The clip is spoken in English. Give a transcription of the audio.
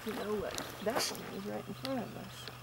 you know what that one is right in front of us.